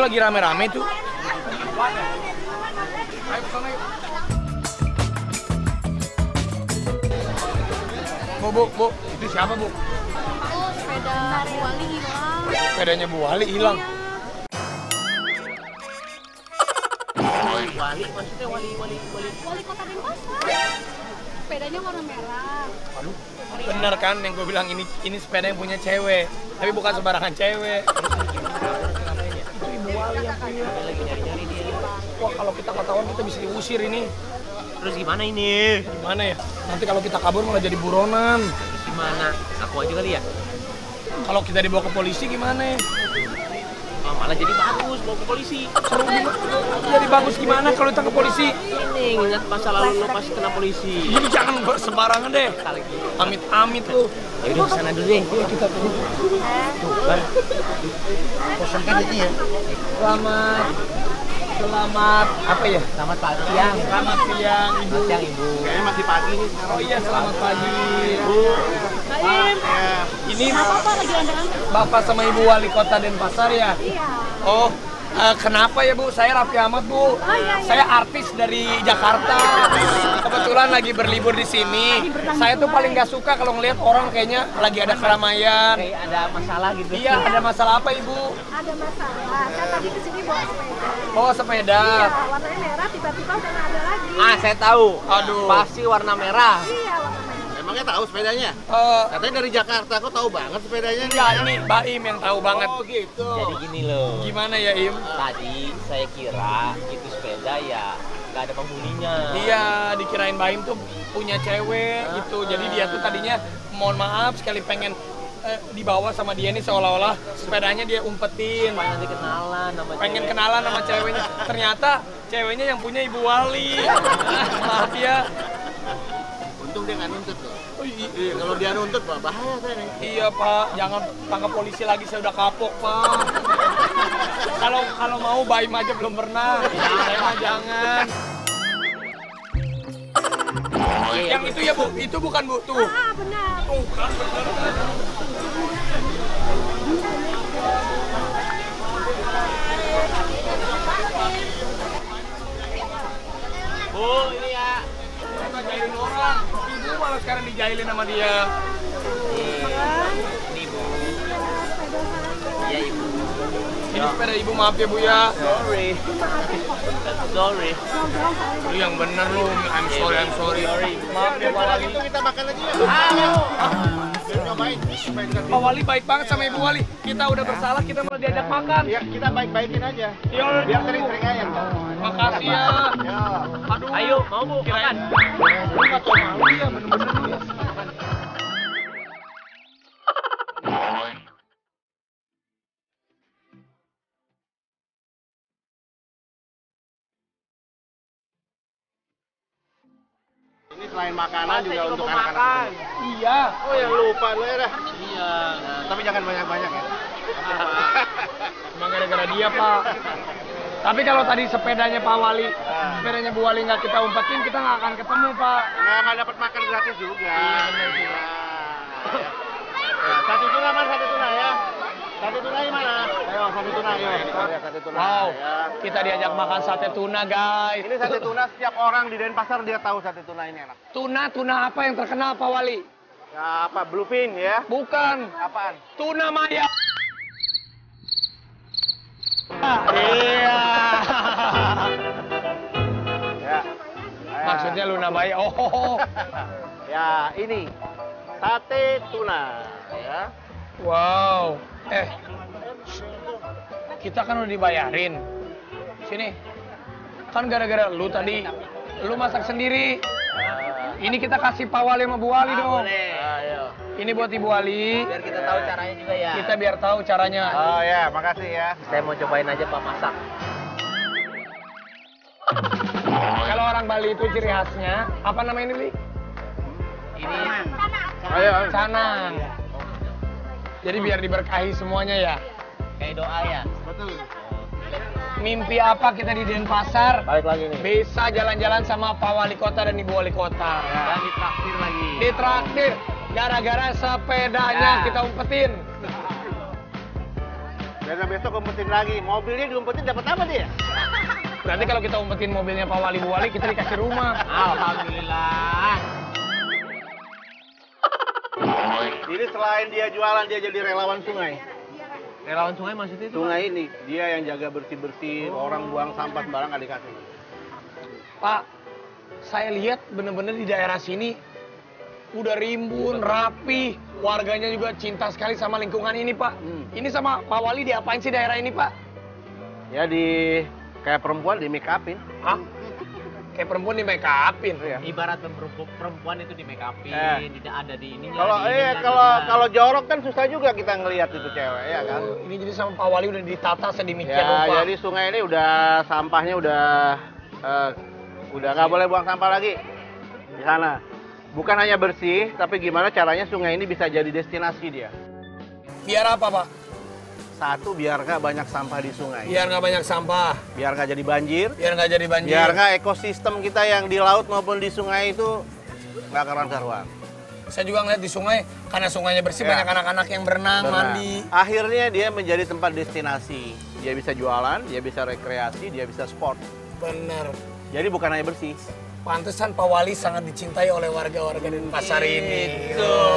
lagi rame-rame tuh. Ayo kesana yuk. Bu, itu siapa bu? Sepeda Bu Wali hilang. Sepedanya Bu Wali hilang. Wali, maksudnya wali Kota Denpasar. Sepedanya warna merah. Aduh, bener kan yang gue bilang ini sepeda yang punya cewek, tapi bukan sembarangan cewek. Itu Ibu Wali yang punya. lagi nyari-nyari dia. Wah kalau kita ketahuan kita bisa diusir ini. Terus gimana ini? Gimana ya? Nanti kalau kita kabur malah jadi buronan. Gimana? Aku aja kali ya? Kalau kita dibawa ke polisi gimana? Oh, malah jadi bagus bawa ke polisi. Seru gimana? Jadi bagus gimana kalau kita ke polisi? Ini ingat masa lalu lo pas kena polisi. Ini jangan sembarangan deh. Lagi. Amit-amit lu. Ya udah kesana dulu deh. Yuk kita tuh. Bar. Kosan kan ini ya. Selamat apa ya? Selamat pagi siang. Selamat siang Ibu. Selamat siang Ibu. Kayaknya masih pagi nih sekarang. Oh iya selamat pagi Bu. Naim, Ini apa lagi anda-anda? Bapak sama Ibu Wali Kota Denpasar ya? Iya. Oh, kenapa ya Bu? Saya Raffi Ahmad Bu. iya. Saya artis dari Jakarta. Kebetulan lagi berlibur di sini. Saya tuh paling nggak suka kalau ngelihat orang kayaknya lagi ada keramaian. Kayak ada masalah gitu. Iya, ada masalah apa Ibu? Ada masalah. Saya tadi kesini bawa sepeda. Oh, sepeda. Iya, warnanya merah, tiba-tiba udah nggak ada lagi. Ah, saya tahu. Aduh. Pasti warna merah. Iya, warna merah. Emangnya tahu sepedanya? Katanya dari Jakarta, kok tahu banget sepedanya? Ya ini Baim yang tahu banget. Oh gitu. Jadi gini loh. Gimana ya Im? Tadi saya kira itu sepeda ya nggak ada penghuninya. Iya, dikirain Baim tuh punya cewek gitu. Jadi dia tuh tadinya mohon maaf sekali pengen dibawa sama dia nih seolah-olah sepedanya dia umpetin. Supaya nanti kenalan sama Pengen cewek. kenalan sama ceweknya. Ternyata ceweknya yang punya Ibu Wali. Maaf ya. Untung dia nggak nuntut loh. Oh, Iya, kalau dia nuntut bahaya saya nih. iya Pak, jangan tangkap polisi lagi, saya udah kapok Pak. Kalau mau Baim aja belum pernah. Saya mah jangan. Yang itu ya Bu, itu bukan Bu tuh. Ah, benar. Bukan bener. Bu, ini ya. Kita jahilin orang. Ibu malah sekarang dijailin sama dia. Ini Bu. Iya Ibu. Ini sepeda Ibu, maaf ya Bu ya. Sorry. Sorry. Lu yang bener lu, I'm sorry. Maaf ya Pak Wali. Itu kita makan lagi ya. Ayo. Biar nyobain. Pak Wali baik banget sama Ibu Wali. Kita udah bersalah, kita malah diajak makan. Ya kita baik-baikin aja. Ya, Biar sering-sering aja. makasih ya. Ya. Aduh. Ayo, mau Bu, makan. Lu nggak tau malu ya, bener-bener lu ya. Ini selain makanan juga Saya untuk mau anak-anak. makan. Iya. Oh ya lupa lu ya dah. Iya. Nah, tapi jangan banyak-banyak ya. Emang gara-gara dia Pak. Tapi kalau tadi sepedanya Pak Wali, sepedanya Bu Wali nggak kita umpetin, kita nggak akan ketemu Pak. Nggak dapat makan gratis juga. Iya benar sih. Satu tuna mas, satu tuna ya. Satu tuna mana? Ayo satu tuna ayo. Ya, satu tuna. Wow, Ya. kita diajak makan sate tuna guys. Ini sate tuna, setiap orang di Denpasar dia tahu sate tuna ini enak. Tuna apa yang terkenal Pak Wali? Ya, apa bluefin ya? Bukan, Apaan? tuna maya. Iya. Ya. Maksudnya Luna Maya. Oh. Ya, ini sate tuna ya. Wow. Kita kan udah dibayarin. Sini. Kan gara-gara lu tadi, lu masak sendiri. Ini kita kasih Pak Wali sama Bu Wali dong. Boleh. Ayo. Ini buat Ibu Wali. Biar kita tahu caranya juga ya. Kita biar tahu caranya. Oh ya, makasih ya. Saya mau cobain aja Pak masak. Kalau orang Bali itu ciri khasnya, apa nama ini, Li? Ini Ayo. Canang. Jadi biar diberkahi semuanya ya. kayak doa ya. Betul. Mimpi apa kita di Denpasar? Balik lagi nih. Bisa jalan-jalan sama Pak Wali Kota dan Ibu Wali Kota. Dan ditraktir lagi. Ditraktir gara-gara sepedanya Ya. kita umpetin. Dan besok umpetin lagi. Mobilnya diumpetin dapat apa dia? Berarti kalau kita umpetin mobilnya Pak Wali Bu Wali, kita dikasih rumah. Alhamdulillah. Jadi selain dia jualan, dia jadi relawan sungai. Relawan sungai maksudnya itu? Sungai ini, dia yang jaga bersih-bersih, orang buang sampah sembarang nggak dikasih. Pak, saya lihat bener-bener di daerah sini udah rimbun, rapi, warganya juga cinta sekali sama lingkungan ini, Pak. Ini sama Pak Wali diapain sih daerah ini, Pak? Ya kayak perempuan di make upin. Hah? Kayak perempuan di make upin. Ya. Ibarat perempuan itu di make upin, tidak ada di ininya. Kalau jorok kan susah juga kita ngelihat itu cewek, ya kan? Ini jadi sama Pak Wali udah ditata sedemikian rupa. Ya, jadi sungai ini sampahnya udah nggak boleh buang sampah lagi di sana. Bukan hanya bersih, tapi gimana caranya sungai ini bisa jadi destinasi dia. Biar apa, Pak? Satu, biar nggak banyak sampah di sungai. Biar nggak banyak sampah. Biar nggak jadi banjir. Biar nggak jadi banjir. Biar nggak ekosistem kita yang di laut maupun di sungai itu nggak karuan-karuan. Saya juga ngeliat di sungai, karena sungainya bersih, Ya. banyak anak-anak yang berenang, mandi. Akhirnya dia menjadi tempat destinasi. Dia bisa jualan, dia bisa rekreasi, dia bisa sport. Bener. Jadi bukan hanya bersih. Pantesan Pak Wali sangat dicintai oleh warga-warga Denpasar ini.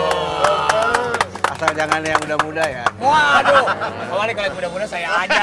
Asal jangan yang muda-muda ya. Waduh, Pak Wali kalau yang muda-muda saya aja.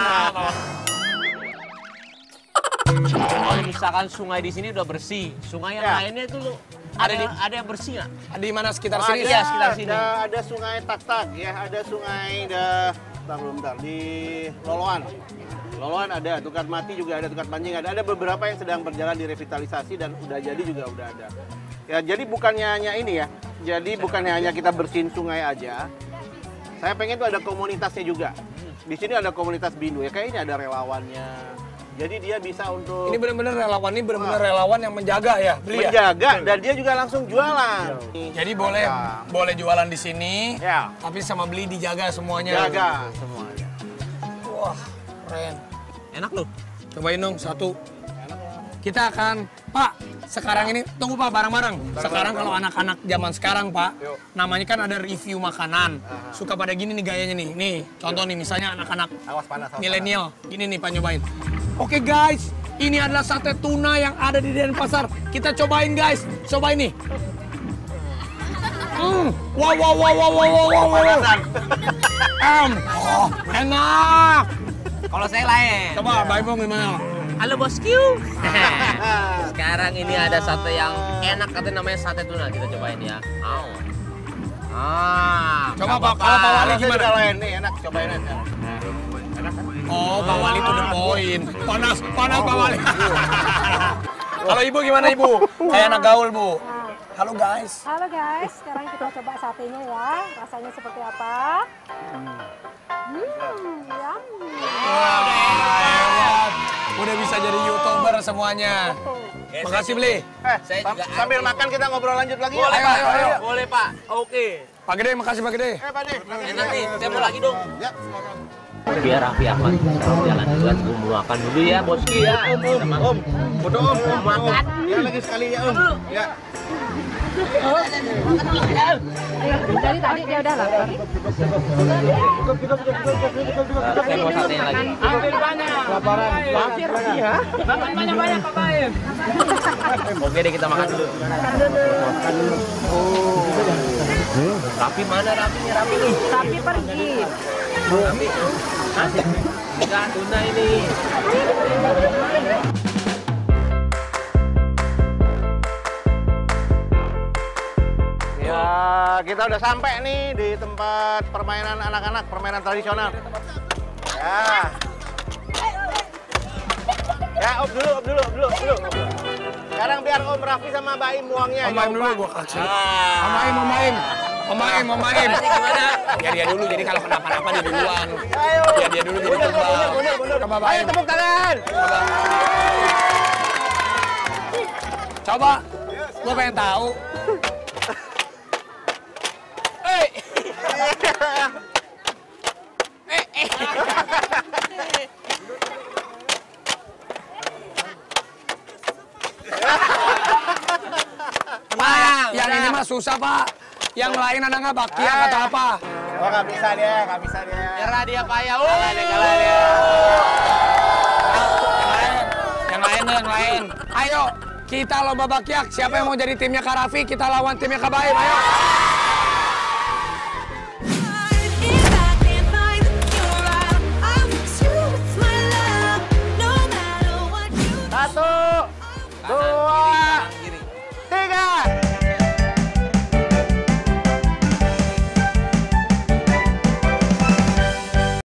Kalau misalkan sungai di sini udah bersih, sungai yang Ya. lainnya itu ada yang bersih nggak? Di mana sekitar sini? Iya, sekitar sini. Ada sungai Tak-Tak ya, ada sungai bentar, di Loloan. Loloan ada, Tukat Mati juga ada, Tukat Panjing ada beberapa yang sedang berjalan direvitalisasi dan udah jadi juga udah ada. Ya, jadi bukannya hanya ini ya, jadi bukannya hanya kita bersihin sungai aja. Saya pengen tuh ada komunitasnya juga. Di sini ada komunitas Bindu ya, kayaknya ada relawannya. Jadi dia bisa untuk Ini benar-benar relawan, ini benar-benar relawan yang menjaga ya, beli ya? menjaga dan dia juga langsung jualan. Jadi boleh jualan di sini, Ya, tapi sama beli dijaga semuanya. jaga semuanya. Wah, keren. Enak loh. Cobain dong satu. Kita akan, Pak, sekarang ini, tunggu Pak, bareng-bareng. Sekarang kalau anak-anak zaman sekarang, Pak, namanya kan ada review makanan. Suka pada gini nih gayanya nih. Nih, contoh nih, misalnya anak-anak Awas panas. milenial. Gini nih, Pak, nyobain. Oke guys, ini adalah sate tuna yang ada di Denpasar. Kita cobain guys, cobain nih. Wow. Enak. Kalau saya lain. Coba, Bang Bong gimana? Halo bosku. Sekarang ini ada sate yang enak, katanya namanya sate tuna. Kita cobain ya. Coba Pak, kalau Pak Wali gimana? Kalau ini enak, cobain aja. Oh, Pak Wali to the point. Panas Pak Wali. Kalau Ibu gimana Ibu? Kayak anak gaul Bu. Halo guys. Halo guys, sekarang kita coba satenya ya. Rasanya seperti apa? Yummy. Wah, hebat. Udah bisa jadi YouTuber semuanya. Makasih Beli. Saya juga Sambil makan kita ngobrol lanjut lagi. Boleh, ya? Pak. ayo. Boleh, Pak. Oke. Pak Gede, makasih Pak Gede. Pak De. Enak nih. Saya mau lagi dong. Ya. Biar Raffi Ahmad sekarang jalan duluan, mau makan dulu ya bosku ya. Om, foto Om makan. Ya lagi sekali ya Om. Ya. Dari tadi dia udah lapar. Saya mau sate lagi. Ambil banyak. Laparan. Iya. Makan banyak-banyak Pak Baim. Oke deh kita makan dulu. Raffi mana Raffi nih? Tapi pergi. Raffi. Asik. Enggak tuna ini. Ya, kita udah sampai nih di tempat permainan anak-anak, permainan tradisional. Ya. Ya, Om dulu. Sekarang biar Om Raffi sama Baim buangnya. Om Baim dulu gua kasih. Om Baim. Gimana? Ya dia dulu, jadi kalau kenapa-napa dia duluan. Ayo. Ya dia dulu jadi terbang. Mundur. Coba Ayo Baim. tepuk tangan. Coba. Gua pengen tahu. Pak, yang ini mah susah Pak. Yang lain ada nggak bakia kata apa? Oh, nggak bisa dia. Nyerah dia Pak ya. Kalah dia. Yang lain. Ayo, kita lomba bakyak. Siapa yang mau jadi timnya Kak Raffi, kita lawan timnya Kak Baim. Ayo.